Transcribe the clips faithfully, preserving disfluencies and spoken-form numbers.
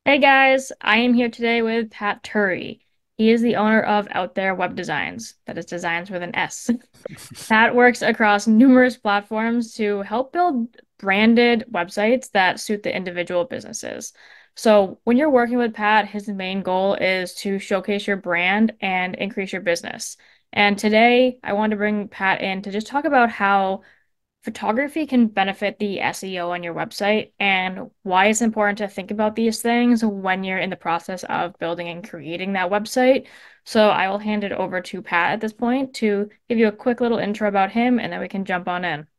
Hey guys, I am here today with Pat Tuure. He is the owner of Out There Web Designs, that is designs with an S. Pat works across numerous platforms to help build branded websites that suit the individual businesses. So when you're working with Pat, his main goal is to showcase your brand and increase your business. And today I wanted to bring Pat in to just talk about how photography can benefit the S E O on your website and why it's important to think about these things when you're in the process of building and creating that website. So I will hand it over to Pat at this point to give you a quick little intro about him and then we can jump on in.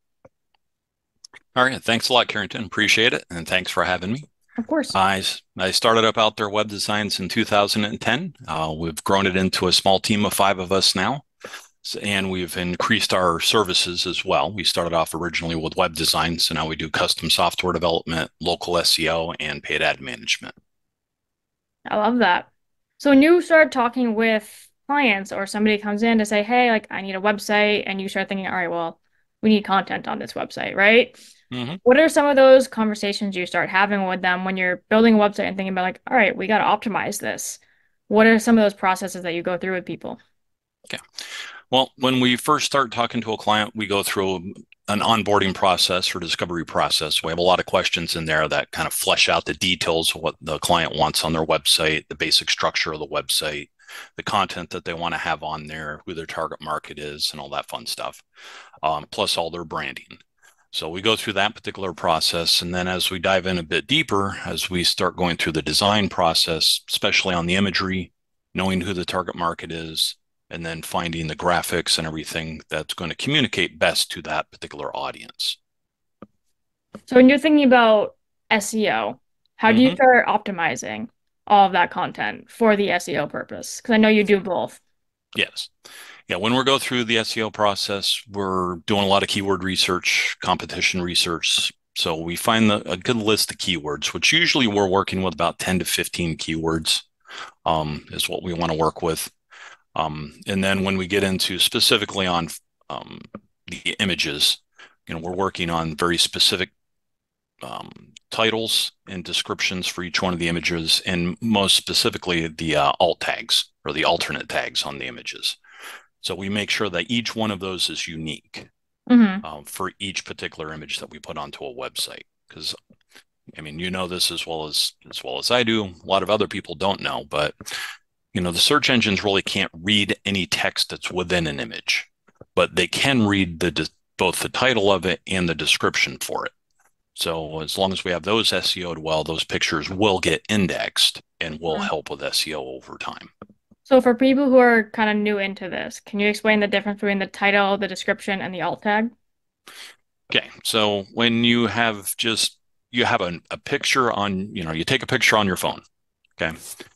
All right. Thanks a lot, Carrington. Appreciate it. And thanks for having me. Of course. I, I started up Out There Web Designs in two thousand ten. Uh, we've grown it into a small team of five of us now, and we've increased our services as well. We started off originally with web design, so now we do custom software development, local S E O, and paid ad management. I love that. So when you start talking with clients or somebody comes in to say, hey, like I need a website, and you start thinking, all right, well, we need content on this website, right? Mhm. What are some of those conversations you start having with them when you're building a website and thinking about like, all right, we got to optimize this? What are some of those processes that you go through with people? Okay. Well, when we first start talking to a client, we go through an onboarding process or discovery process. We have a lot of questions in there that kind of flesh out the details of what the client wants on their website, the basic structure of the website, the content that they want to have on there, who their target market is, and all that fun stuff, um, plus all their branding. So we go through that particular process. And then as we dive in a bit deeper, as we start going through the design process, especially on the imagery, knowing who the target market is, and then finding the graphics and everything that's going to communicate best to that particular audience. So when you're thinking about S E O, how do you Mm-hmm. start optimizing all of that content for the S E O purpose? Because I know you do both. Yes. Yeah, when we go through the S E O process, we're doing a lot of keyword research, competition research. So we find the, a good list of keywords, which usually we're working with about ten to fifteen keywords, um, is what we want to work with. Um, and then when we get into specifically on um, the images, you know, we're working on very specific um, titles and descriptions for each one of the images, and most specifically the uh, alt tags or the alternate tags on the images. So we make sure that each one of those is unique Hmm. um, for each particular image that we put onto a website. Because I mean, you know this as well as as well as I do. A lot of other people don't know, but you know, the search engines really can't read any text that's within an image, but they can read the both the title of it and the description for it. So as long as we have those S E O'd well, those pictures will get indexed and will help with S E O over time. So for people who are kind of new into this, can you explain the difference between the title, the description, and the alt tag? Okay, so when you have just you have a, a picture on, you know, you take a picture on your phone. Okay,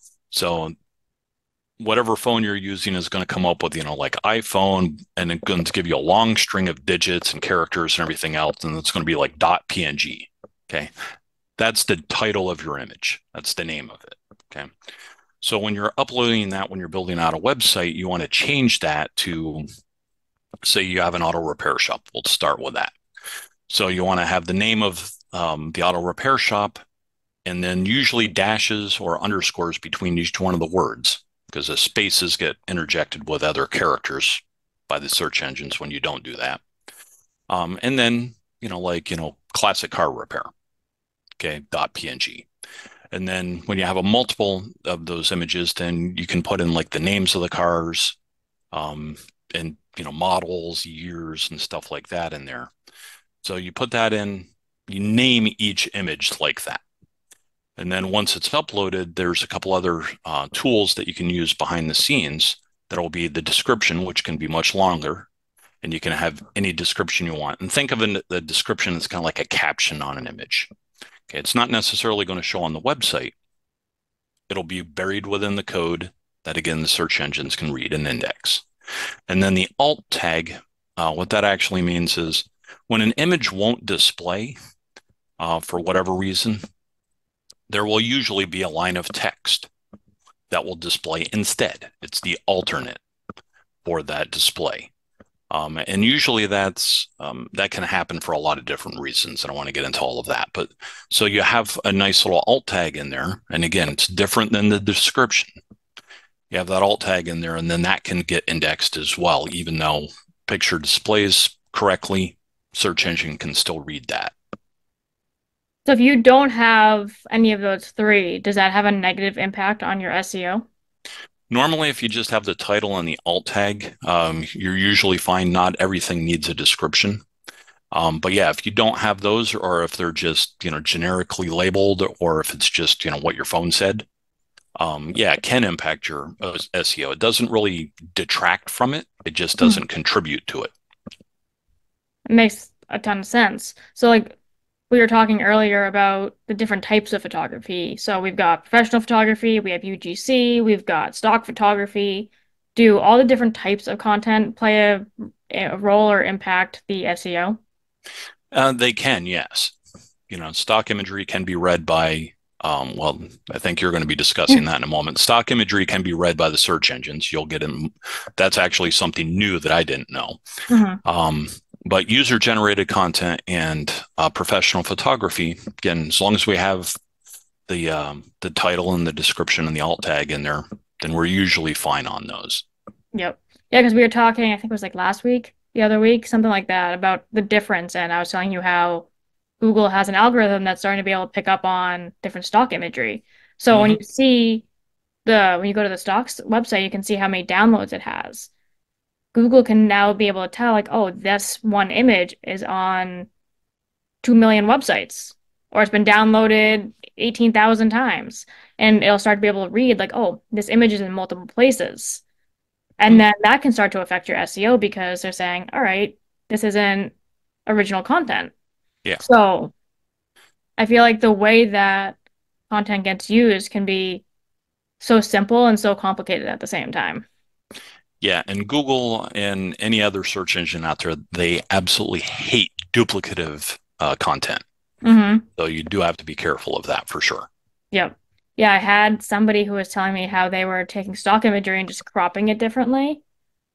so whatever phone you're using is going to come up with, you know, like iPhone, and it's going to give you a long string of digits and characters and everything else, and it's going to be like dot P N G. Okay, that's the title of your image. That's the name of it. Okay, so when you're uploading that, when you're building out a website, you want to change that to, say, you have an auto repair shop. We'll start with that. So you want to have the name of um, the auto repair shop, and then usually dashes or underscores between each one of the words, because the spaces get interjected with other characters by the search engines when you don't do that. Um, and then, you know, like, you know, classic car repair, okay, dot P N G. And then when you have a multiple of those images, then you can put in like the names of the cars, um, and, you know, models, years, and stuff like that in there. So you put that in, you name each image like that. And then once it's uploaded, there's a couple other uh, tools that you can use behind the scenes. That'll be the description, which can be much longer, and you can have any description you want. And think of it, the description as kind of like a caption on an image. Okay, it's not necessarily going to show on the website. It'll be buried within the code that, again, the search engines can read and index. And then the alt tag, uh, what that actually means is when an image won't display uh, for whatever reason, there will usually be a line of text that will display instead. It's the alternate for that display. Um, and usually that's um, that can happen for a lot of different reasons. I don't want to get into all of that, but so you have a nice little alt tag in there, and again, it's different than the description. You have that alt tag in there, and then that can get indexed as well, even though picture displays correctly, search engine can still read that. So if you don't have any of those three, does that have a negative impact on your S E O? Normally, if you just have the title and the alt tag, um, you're usually fine. Not everything needs a description. Um, but yeah, if you don't have those, or if they're just, you know, generically labeled, or if it's just, you know, what your phone said, um, yeah, it can impact your uh, S E O. It doesn't really detract from it. It just Mhm. doesn't contribute to it. It makes a ton of sense. So like we were talking earlier about the different types of photography. So we've got professional photography, we have U G C, we've got stock photography. Do all the different types of content play a, a role or impact the S E O? Uh, they can, yes. You know, stock imagery can be read by, um, well, I think you're going to be discussing that in a moment. Stock imagery can be read by the search engines. You'll get in. That's actually something new that I didn't know. Hmm. Um, but user generated content and uh, professional photography, again, as long as we have the um, the title and the description and the alt tag in there, then we're usually fine on those. Yep. Yeah, because we were talking, I think it was like last week, the other week, something like that, about the difference. And I was telling you how Google has an algorithm that's starting to be able to pick up on different stock imagery. So when Mm-hmm. you see the, when you go to the stocks website, you can see how many downloads it has. Google can now be able to tell, like, oh, this one image is on two million websites, or it's been downloaded eighteen thousand times. And it'll start to be able to read, like, oh, this image is in multiple places. And then that can start to affect your S E O because they're saying, all right, this isn't original content. Yeah. So I feel like the way that content gets used can be so simple and so complicated at the same time. Yeah, and Google and any other search engine out there, they absolutely hate duplicative uh, content. Hmm. So you do have to be careful of that for sure. Yep. Yeah, I had somebody who was telling me how they were taking stock imagery and just cropping it differently.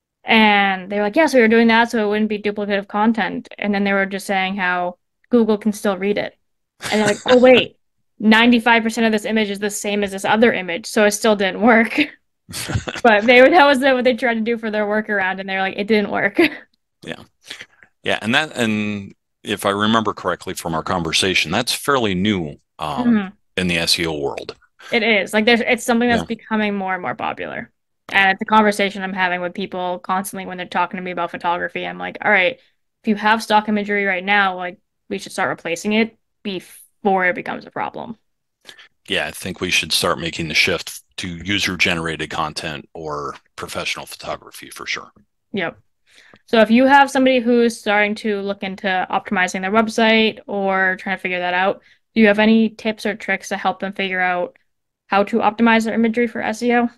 And they were like, yes, we were doing that so it wouldn't be duplicative content. And then they were just saying how Google can still read it. And they're like, oh, wait, ninety-five percent of this image is the same as this other image. So it still didn't work. But they that was what they tried to do for their workaround. And they're like, it didn't work. Yeah. Yeah, and that and if I remember correctly from our conversation, that's fairly new um, Mhm. in the S E O world. It is. Like there's it's something that's Yeah. becoming more and more popular. Yeah. And it's a conversation I'm having with people constantly when they're talking to me about photography. I'm like, all right, if you have stock imagery right now, like we should start replacing it before it becomes a problem. Yeah, I think we should start making the shift to user generated content or professional photography for sure. Yep. So if you have somebody who's starting to look into optimizing their website or trying to figure that out, do you have any tips or tricks to help them figure out how to optimize their imagery for S E O?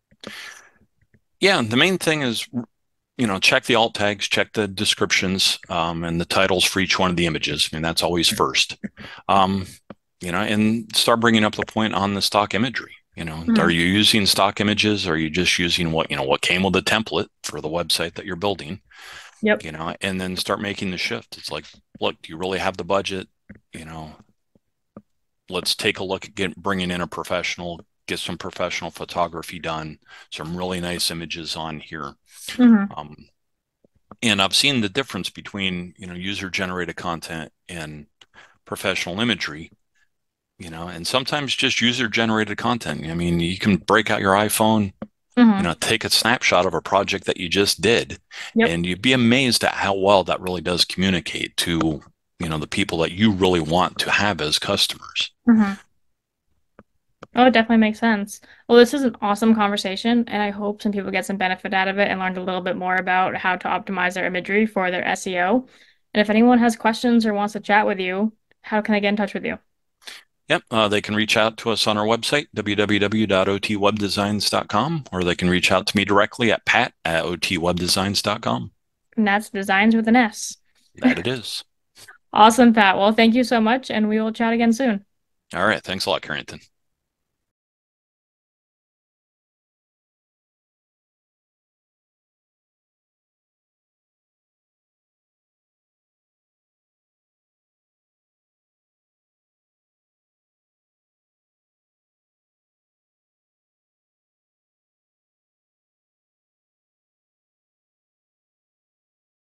Yeah, the main thing is, you know, check the alt tags, check the descriptions, um, and the titles for each one of the images. I mean, that's always first. Um, you know, and start bringing up the point on the stock imagery. You know, are Mhm. you using stock images? Are you just using what, you know, what came with the template for the website that you're building? Yep. You know, and then start making the shift. It's like, look, do you really have the budget? You know, let's take a look at get, bringing in a professional, get some professional photography done, some really nice images on here. Hmm. Um, and I've seen the difference between, you know, user generated content and professional imagery, you know, and sometimes just user generated content. I mean, you can break out your iPhone, you Hmm. know, take a snapshot of a project that you just did, Yep. and you'd be amazed at how well that really does communicate to, you know, the people that you really want to have as customers. Hmm. Oh, it definitely makes sense. Well, this is an awesome conversation, and I hope some people get some benefit out of it and learned a little bit more about how to optimize their imagery for their S E O. And if anyone has questions or wants to chat with you, how can they get in touch with you? Yep, uh, they can reach out to us on our website, w w w dot o t web designs dot com, or they can reach out to me directly at pat at o t web designs dot com. And that's Designs with an S. That it is. Awesome, Pat. Well, thank you so much, and we will chat again soon. All right. Thanks a lot, Carrington.